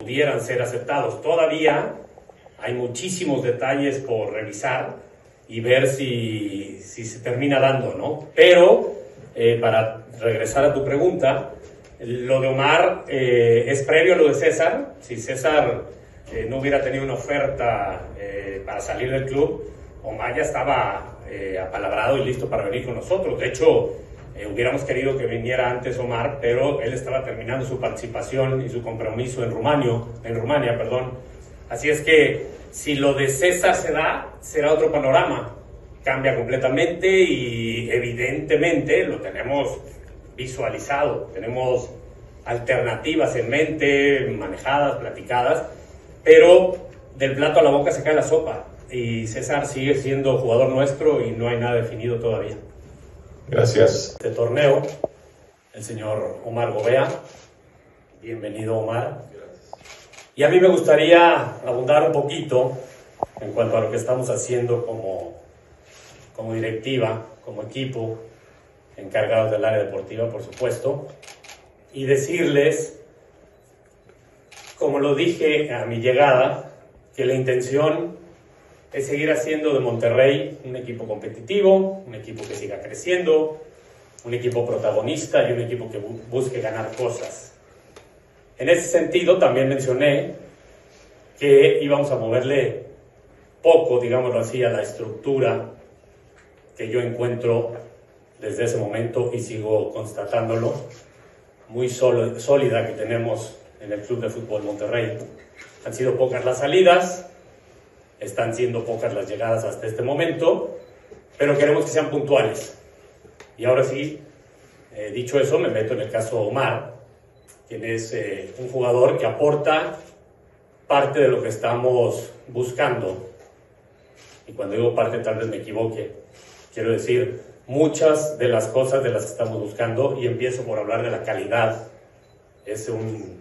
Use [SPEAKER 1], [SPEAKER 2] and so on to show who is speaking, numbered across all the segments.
[SPEAKER 1] pudieran ser aceptados. Todavía hay muchísimos detalles por revisar y ver si se termina dando, ¿no? Pero, para regresar a tu pregunta, lo de Omar es previo a lo de César. Si César no hubiera tenido una oferta para salir del club, Omar ya estaba apalabrado y listo para venir con nosotros. De hecho, hubiéramos querido que viniera antes Omar, pero él estaba terminando su participación y su compromiso en Rumania, perdón. Así es que si lo de César se da, será otro panorama. Cambia completamente y evidentemente lo tenemos visualizado. Tenemos alternativas en mente, manejadas, platicadas, pero del plato a la boca se cae la sopa. Y César sigue siendo jugador nuestro y no hay nada definido todavía.
[SPEAKER 2] Gracias.
[SPEAKER 1] Este torneo, el señor Omar Gobea. Bienvenido, Omar. Y a mí me gustaría abundar un poquito en cuanto a lo que estamos haciendo como directiva, como equipo, encargados del área deportiva, por supuesto, y decirles, como lo dije a mi llegada, que la intención es seguir haciendo de Monterrey un equipo competitivo, un equipo que siga creciendo, un equipo protagonista y un equipo que busque ganar cosas. En ese sentido, también mencioné que íbamos a moverle poco, digámoslo así, a la estructura que yo encuentro desde ese momento y sigo constatándolo, muy sólida que tenemos en el Club de Fútbol Monterrey. Han sido pocas las salidas, están siendo pocas las llegadas hasta este momento, pero queremos que sean puntuales. Y ahora sí, dicho eso, me meto en el caso de Omar, quien es un jugador que aporta parte de lo que estamos buscando. Y cuando digo parte, tal vez me equivoque. Quiero decir, muchas de las cosas de las que estamos buscando, y empiezo por hablar de la calidad. Es un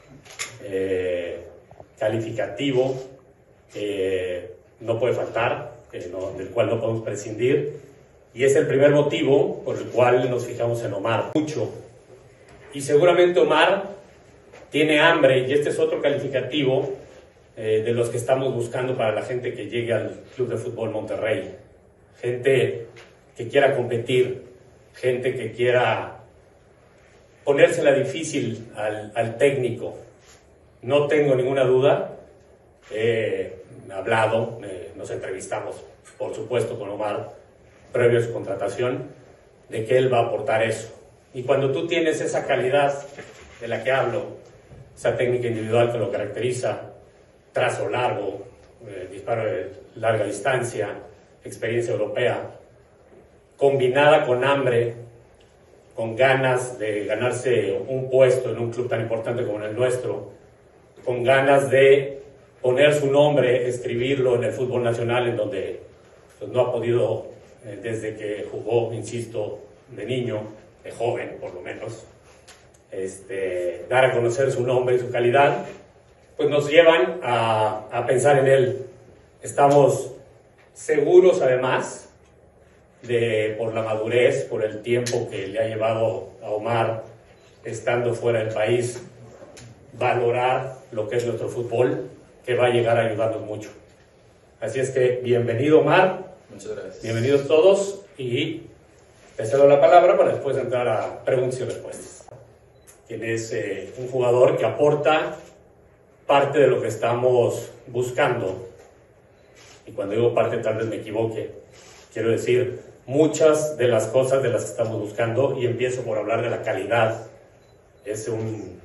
[SPEAKER 1] calificativo que no puede faltar, del cual no podemos prescindir, y es el primer motivo por el cual nos fijamos en Omar mucho. Y seguramente Omar tiene hambre, y este es otro calificativo de los que estamos buscando para la gente que llegue al Club de Fútbol Monterrey. Gente que quiera competir, gente que quiera ponérsela difícil al técnico. No tengo ninguna duda, he hablado, nos entrevistamos, por supuesto, con Omar previo a su contratación, de que él va a aportar eso. Y cuando tú tienes esa calidad de la que hablo, esa técnica individual que lo caracteriza, trazo largo, disparo de larga distancia, experiencia europea, combinada con hambre, con ganas de ganarse un puesto en un club tan importante como el nuestro, con ganas de poner su nombre, escribirlo en el fútbol nacional, en donde pues, no ha podido, desde que jugó, insisto, de niño, de joven por lo menos, dar a conocer su nombre y su calidad, pues nos llevan a pensar en él. Estamos seguros además por la madurez, por el tiempo que le ha llevado a Omar estando fuera del país, valorar lo que es nuestro fútbol, que va a llegar a ayudarnos mucho. Así es que bienvenido, Omar.
[SPEAKER 2] Muchas gracias.
[SPEAKER 1] Bienvenidos todos, y te cedo la palabra para después entrar a preguntas y respuestas. Quien es un jugador que aporta parte de lo que estamos buscando. Y cuando digo parte, tal vez me equivoque. Quiero decir, muchas de las cosas de las que estamos buscando, y empiezo por hablar de la calidad. Es un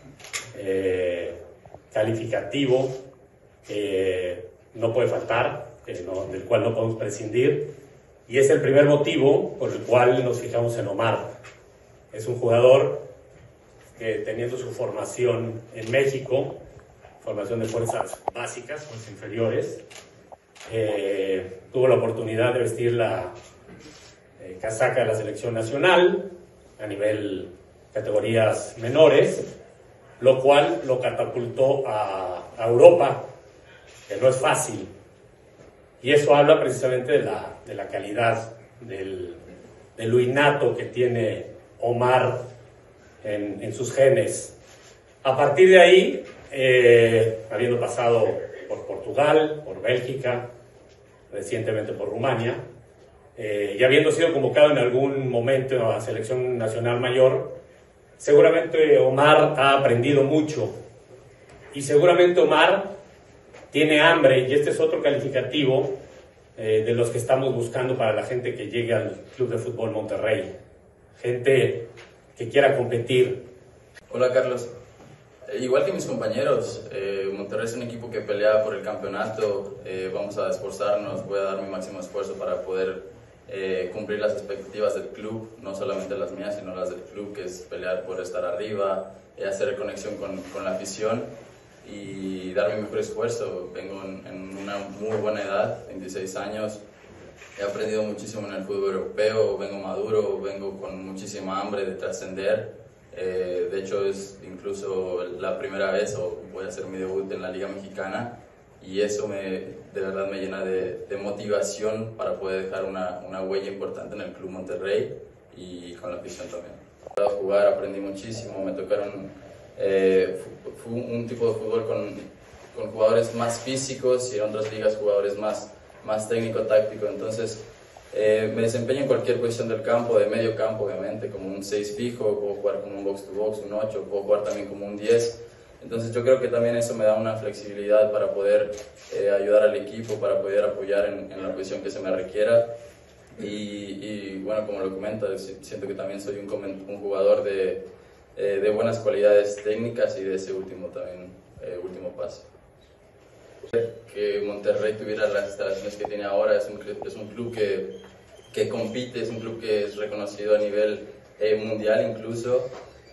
[SPEAKER 1] calificativo que no puede faltar, del cual no podemos prescindir, y es el primer motivo por el cual nos fijamos en Omar. Es un jugador que, teniendo su formación en México, formación de fuerzas básicas, fuerzas inferiores, tuvo la oportunidad de vestir la casaca de la selección nacional a nivel categorías menores, lo cual lo catapultó a Europa, que no es fácil. Y eso habla precisamente de la calidad, de lo innato que tiene Omar en sus genes. A partir de ahí, habiendo pasado por Portugal, por Bélgica, recientemente por Rumania, y habiendo sido convocado en algún momento a la selección nacional mayor, seguramente Omar ha aprendido mucho y seguramente Omar tiene hambre, y este es otro calificativo de los que estamos buscando para la gente que llegue al Club de Fútbol Monterrey. Gente que quiera competir.
[SPEAKER 3] Hola Carlos, igual que mis compañeros, Monterrey es un equipo que pelea por el campeonato, vamos a esforzarnos, voy a dar mi máximo esfuerzo para poder cumplir las expectativas del club, no solamente las mías sino las del club, que es pelear por estar arriba, hacer conexión con la afición y dar mi mejor esfuerzo. Vengo en una muy buena edad, 26 años, he aprendido muchísimo en el fútbol europeo, vengo maduro, vengo con muchísima hambre de trascender. De hecho es incluso la primera vez, o voy a hacer mi debut en la Liga Mexicana, y eso de verdad me llena de motivación para poder dejar una huella importante en el Club Monterrey y con la afición también. Para jugar aprendí muchísimo, me tocaron fue un tipo de fútbol con jugadores más físicos y en otras ligas jugadores más técnico-táctico, entonces me desempeño en cualquier posición del campo, de medio campo obviamente, como un 6 fijo, puedo jugar como un box-to-box, un 8, puedo jugar también como un 10, entonces yo creo que también eso me da una flexibilidad para poder ayudar al equipo, para poder apoyar en la posición que se me requiera y bueno, como lo comento, siento que también soy un jugador de buenas cualidades técnicas y de ese último paso. Que Monterrey tuviera las instalaciones que tiene ahora, es un club que compite, es un club que es reconocido a nivel mundial incluso,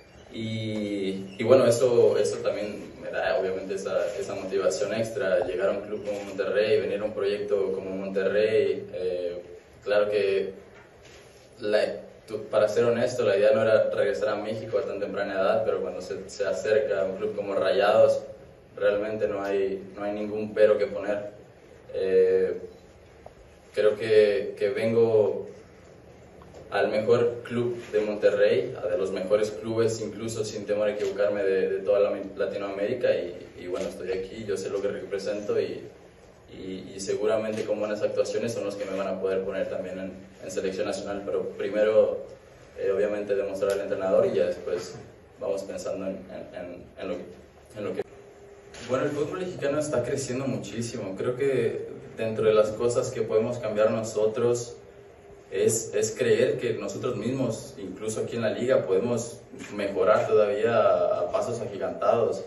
[SPEAKER 3] y bueno, eso también me da obviamente esa motivación extra, llegar a un club como Monterrey, venir a un proyecto como Monterrey. Claro que para ser honesto, la idea no era regresar a México a tan temprana edad, pero cuando se acerca a un club como Rayados, realmente no hay ningún pero que poner. Creo que vengo al mejor club de Monterrey, a de los mejores clubes, incluso sin temor a equivocarme, de toda Latinoamérica, y bueno, estoy aquí, yo sé lo que represento y seguramente con buenas actuaciones son los que me van a poder poner también en selección nacional, pero primero obviamente demostrar al entrenador y ya después vamos pensando en lo que... Bueno, el fútbol mexicano está creciendo muchísimo, creo que dentro de las cosas que podemos cambiar nosotros es creer que nosotros mismos, incluso aquí en la liga, podemos mejorar todavía a pasos agigantados.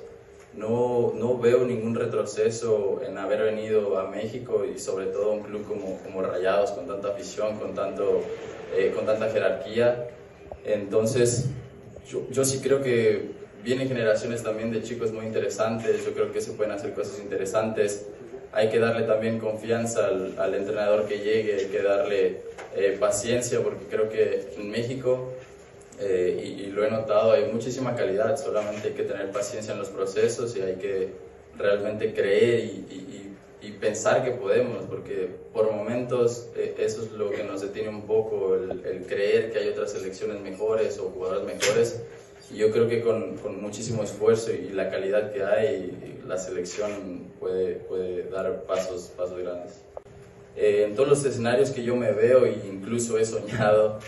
[SPEAKER 3] No veo ningún retroceso en haber venido a México y sobre todo a un club como Rayados, con tanta afición, con tanta jerarquía. Entonces yo sí creo que vienen generaciones también de chicos muy interesantes, yo creo que se pueden hacer cosas interesantes. Hay que darle también confianza al entrenador que llegue, hay que darle paciencia, porque creo que en México, y lo he notado, hay muchísima calidad, solamente hay que tener paciencia en los procesos y hay que realmente creer y pensar que podemos, porque por momentos eso es lo que nos detiene un poco, el creer que hay otras selecciones mejores o jugadores mejores. Y yo creo que con muchísimo esfuerzo y la calidad que hay, la selección puede dar pasos grandes. En todos los escenarios que yo me veo e incluso he soñado,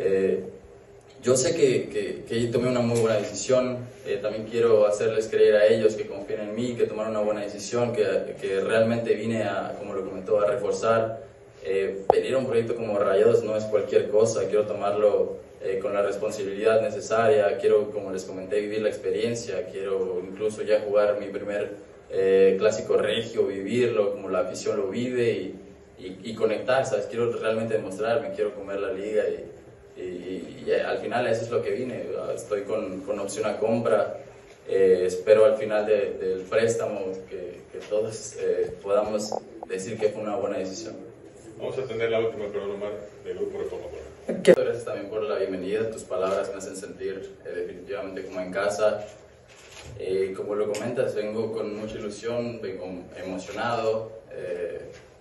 [SPEAKER 3] yo sé que tomé una muy buena decisión. También quiero hacerles creer a ellos que confíen en mí, que tomaron una buena decisión, que realmente vine como lo comentó, a reforzar. Venir a un proyecto como Rayados no es cualquier cosa, quiero tomarlo con la responsabilidad necesaria, quiero, como les comenté, vivir la experiencia, quiero incluso ya jugar mi primer clásico regio, vivirlo como la afición lo vive y conectar, ¿sabes? Quiero realmente demostrarme, quiero comer la liga y al final eso es lo que vine. Estoy con opción a compra, espero al final del préstamo que todos podamos decir que fue una buena decisión.
[SPEAKER 2] Vamos a tener la última pregunta, Omar, del Grupo Reforma.
[SPEAKER 3] Gracias también por la bienvenida, tus palabras me hacen sentir definitivamente como en casa. Como lo comentas, vengo con mucha ilusión, vengo emocionado,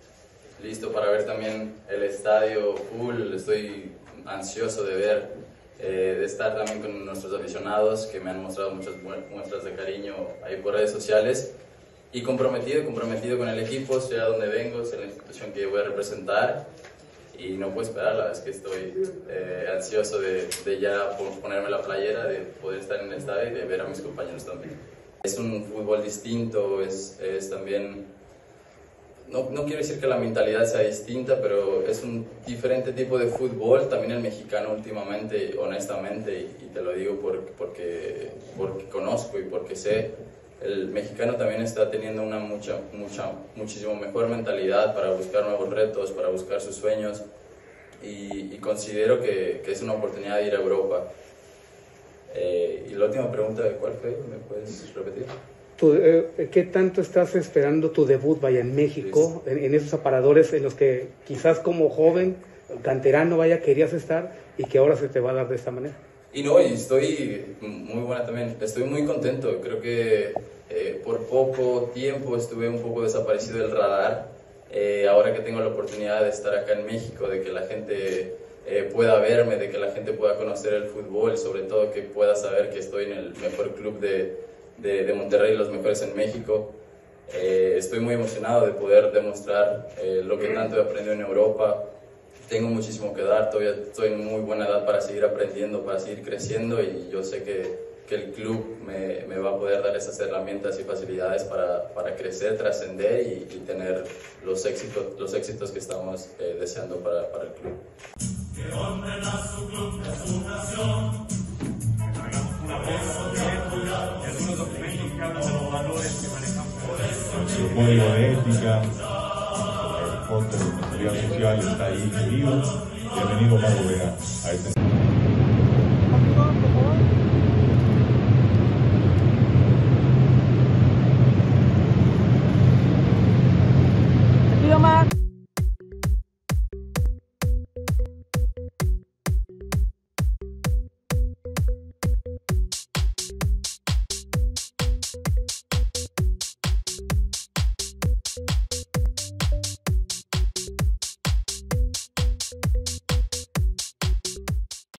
[SPEAKER 3] listo para ver también el estadio full, estoy ansioso de ver de estar también con nuestros aficionados que me han mostrado muchas muestras de cariño ahí por redes sociales, y comprometido con el equipo, sea donde vengo, sea la institución que voy a representar, y no puedo esperar. La verdad es que estoy ansioso de ya ponerme la playera, de poder estar en el estadio y de ver a mis compañeros también. Es un fútbol distinto, es también, no quiero decir que la mentalidad sea distinta, pero es un diferente tipo de fútbol, también el mexicano últimamente, honestamente, y te lo digo porque conozco y porque sé. El mexicano también está teniendo una muchísimo mejor mentalidad para buscar nuevos retos, para buscar sus sueños, y considero que es una oportunidad de ir a Europa. Y la última pregunta, ¿cuál fue? ¿Me puedes repetir?
[SPEAKER 4] ¿Qué tanto estás esperando tu debut en México, en esos aparadores en los que quizás como joven, canterano, querías estar y que ahora se te va a dar de esta manera?
[SPEAKER 3] Y estoy muy buena también, estoy muy contento. Creo que por poco tiempo estuve un poco desaparecido del radar. Ahora que tengo la oportunidad de estar acá en México, de que la gente pueda verme, de que la gente pueda conocer el fútbol, sobre todo que pueda saber que estoy en el mejor club de Monterrey, los mejores en México. Estoy muy emocionado de poder demostrar lo que tanto he aprendido en Europa. Tengo muchísimo que dar, todavía estoy en muy buena edad para seguir aprendiendo, para seguir creciendo, y yo sé que el club me va a poder dar esas herramientas y facilidades para crecer, trascender y tener los éxitos que estamos deseando para el club.
[SPEAKER 5] Su código de ética, el fondo de responsabilidad social está ahí incluido. Bienvenido, Mago Vega, a este